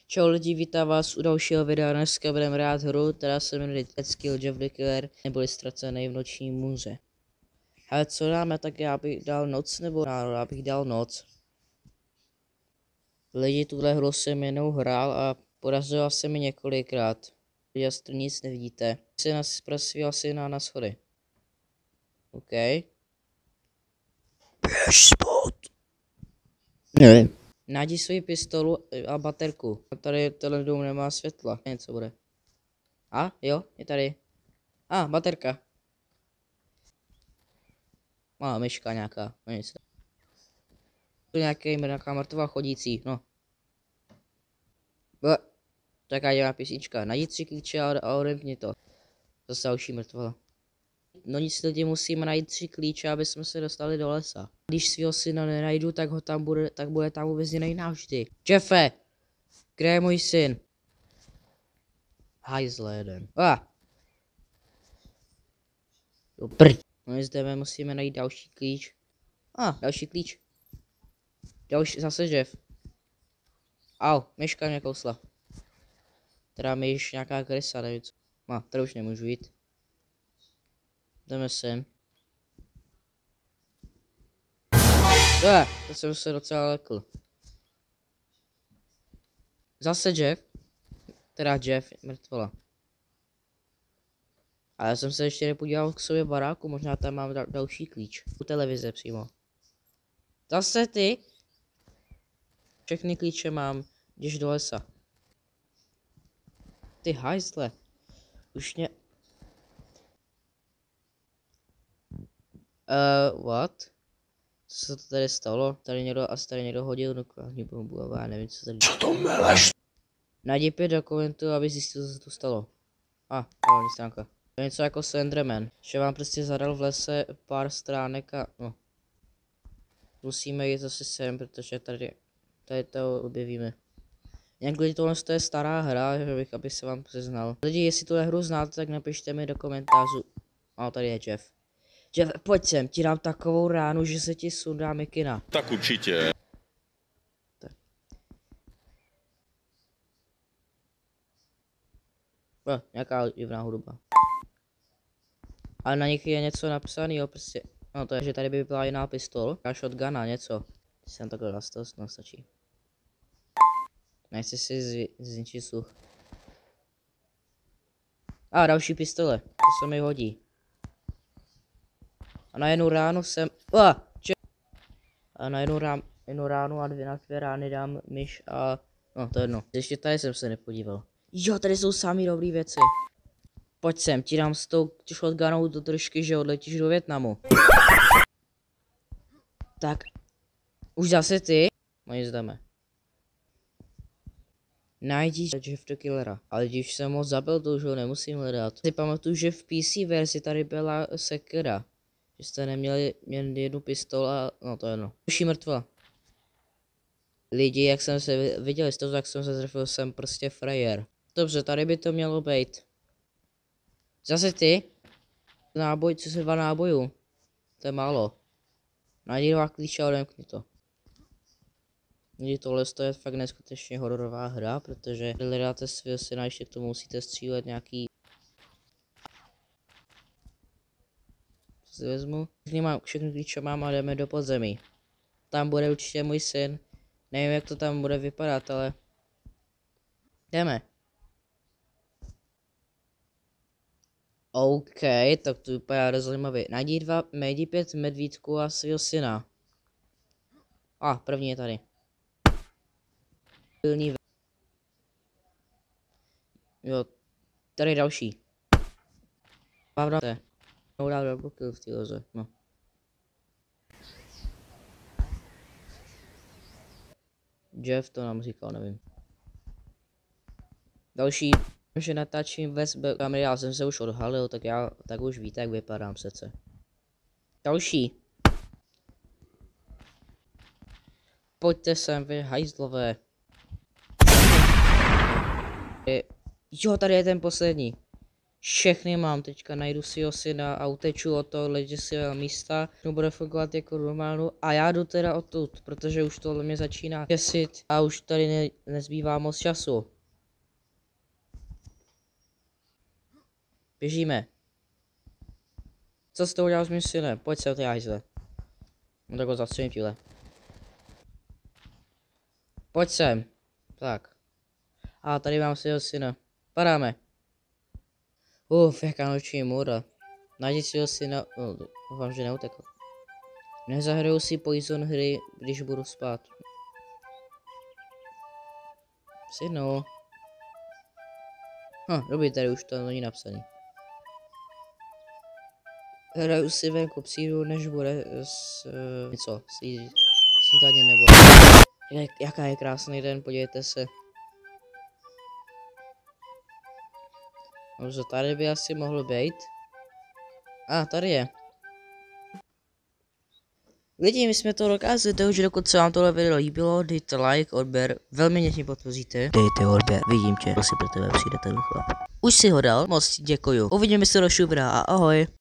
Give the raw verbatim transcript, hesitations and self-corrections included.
Čau lidi, vítám vás u dalšího videa. Dneska budeme hrát hru, která se jmenuje Dead Skill Jeff the Killer, neboli Ztracený v noční můře. Ale co dáme, tak já bych dal noc nebo ráno, já bych dal noc. Lidi, tuhle hru jsem jenom hrál a podařilo se mi několikrát. Jasně nic nevidíte. Si nás prosím asi na, na schody. OK. Běž spod. Nevím. Najdi svoji pistolu a baterku. Tady tenhle dům nemá světla. Něco bude. A jo, je tady. A, baterka. Malá myška nějaká. No nic. To nějaký, nějaká mrtvá chodící, no. Ble. Taká dělá písnička. Najdi tři klíče a, a odemkni to. Zase další mrtvola. No nic, lidi, musíme najít tři klíče, aby jsme se dostali do lesa. Když svého syna nenajdu, tak ho tam bude, tak bude tam uvězněný navždy. Jeffe! Kde je můj syn? Hajzle jeden. Ah! Jo, prd. No zde musíme najít další klíč. A, ah, další klíč. Další, zase Jeff. Au, myška mě kousla. Teda myš nějaká krysa, nevím co. No, tady už nemůžu jít. Jdeme sem. Ah, to jsem se docela lekl. Zase Jeff. Teda Jeff, mrtvola. Ale já jsem se ještě nepodíval k sobě baráku, možná tam mám da další klíč. U televize přímo. Zase ty. Všechny klíče mám, jdeš do lesa. Ty hajzle. Už mě... Uh, what? Co se to tady stalo? Tady někdo, asi tady někdo hodil nukleární bombu, a já nevím, co tady... Co to meleš? Najdi pět dokumentů, aby zjistil, co se tu stalo. A, ah, hlavní stránka. To je něco jako Slenderman, že vám prostě zadal v lese pár stránek a no. Musíme jít zase sem, protože tady, tady to objevíme. Nějak lidi, tohle je stará hra, že bych, aby se vám přiznal. Lidi, jestli tu hru znáte, tak napište mi do komentářů. A tady je Jeff. Jeff, pojď sem, ti dám takovou ránu, že se ti sundá mikina. Tak určitě. Tak. No, nějaká divná hudba. Ale na nich je něco napsané, jo, prostě. No to je, že tady by byla jiná pistol. A shotguna, něco. Když jsem takhle dostal, no stačí. Nechci si zničit sluch. A další pistole, to se mi hodí. A na jednu ránu jsem... Uh, a na jednu, rám, jednu ránu a dvě na dvě rány dám myš a... No to je jedno. Ještě tady jsem se nepodíval. Jo, tady jsou samý dobrý věci. Pojď sem, ti dám s tou shotgunou do držky, že odletíš do Vietnamu. Tak. Už zase ty? No nic jdeme. Najdi Jeff the Killera. Ale když jsem ho zabil, to už ho nemusím hledat. Si pamatuju, že v P C verzi tady byla sekera. Že jste neměli jen jednu pistol a... No to je jedno. Už je mrtva. Lidi, jak jsem se viděli z toho, tak jsem se zrefil, jsem prostě frajer. Dobře, tady by to mělo být. Zase ty? Náboj, co se dva nábojů? To je málo. Najdi dva klíče a odemkni to. Lidi, tohle je fakt neskutečně hororová hra, protože když hledáte svého syna, ještě k tomu musíte střílet nějaký... Co si vezmu? Všechny, mám, všechny klíče mám a jdeme do podzemí. Tam bude určitě můj syn. Nevím, jak to tam bude vypadat, ale... Jdeme. OK, tak to vypadá dost zajímavě. Najdi dva, najdi pět medvídků a svého syna. A, ah, první je tady. Pilný. Jo, tady další. Pravda je. No, dá double kill v té loze, no. Jeff to nám říkal, nevím. Další. Že natáčím bez kamery, já jsem se už odhalil, tak já tak už víte, jak vypadám přece. Další. Pojďte sem, vy hajzlové. Jo, tady je ten poslední. Všechny mám, teďka najdu si ho syna a uteču od tohohle děsivého místa. To bude fungovat jako normálnu a já jdu teda odtud, protože už tohle mě začíná děsit a už tady ne, nezbývá moc času. Běžíme. Co jsi to udělal s mým synem? Pojď se, ty hajzle. No tak ho zastřelím tíhle. Pojď sem. Tak. A tady mám svého syna. Padáme. Uf, jaká noční můra. Najdi svého syna. No, doufám, že neutekl. Nezahraju si Poison hry, když budu spát. Synu. Hm, dobrý, tady už to není napsaný. Hraju si venku, přijdu, než bude s... Uh, něco, snídaně nebo... Jak, jaká je krásný den, podívejte se. Dobře, tady by asi mohl být. A, ah, tady je. Lidi, my jsme to dokázali, takže dokud se vám tohle video líbilo, dejte like, odběr, velmi mě tím podpoříte. Dejte odběr, vidím tě, asi pro tebe přijde ten chlap. Už si ho dal, moc děkuju. Uvidíme se do videa a ahoj.